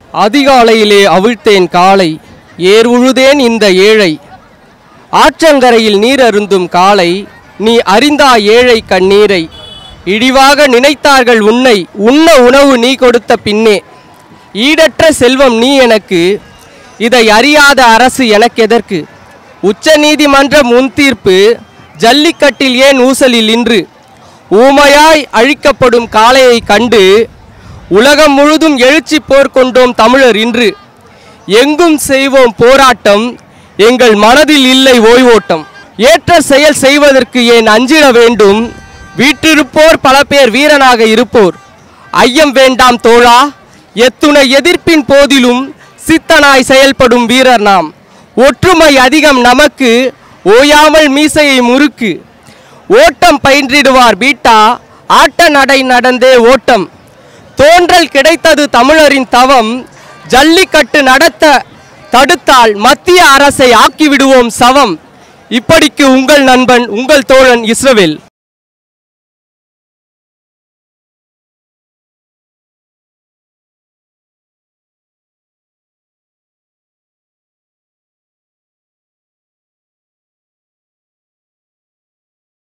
அதிகாலையிலே அவிழ்த்தேன் காலை, ஏர் உழுதேன் இந்த ஏழை. ஆற்றங்கரையில் நீர் அருந்தும் காலை, நீ அறிந்தா ஏழை கண்ணீரை. இழிவாக நினைத்தார்கள் உன்னை, உண்ண உணவு நீ கொடுத்த பின்னே. ஈடற்ற செல்வம் நீ எனக்கு, இதை அறியாத அரசு எனக்கெதற்கு. உச்ச நீதிமன்ற முன் தீர்ப்பு, ஜல்லிக்கட்டில் ஏன் ஊசலில் இன்று. ஊமையாய் அழிக்கப்படும் காளையை கண்டு உலகம் முழுதும் எழுச்சி போர் கொண்டோம் தமிழர் இன்று. எங்கும் செய்வோம் போராட்டம், எங்கள் மனதில் இல்லை ஓய்வோட்டம். ஏற்ற செயல் செய்வதற்கு ஏன் அஞ்சிட வேண்டும், வீற்றிருப்போர் பல பேர் வீரனாக இருப்போர். ஐயம் வேண்டாம் தோழா, எத்துணை எதிர்ப்பின் போதிலும் சித்தனாய் செயல்படும் வீரர் நாம். ஒற்றுமை அதிகம் நமக்கு, ஓயாமல் மீசையை முறுக்கு. ஓட்டம் பயின்றிடுவார் பீட்டா, ஆட்ட நடை நடந்தே ஓட்டம். தோன்றல் கிடைத்தது தமிழரின் தவம், ஜல்லிக்கட்டு நடத்த தடுத்தால் மத்திய அரசை ஆக்கிவிடுவோம் சவம். இப்படிக்கு உங்கள் நண்பன், உங்கள் தோழன் இஸ்ரவேல்.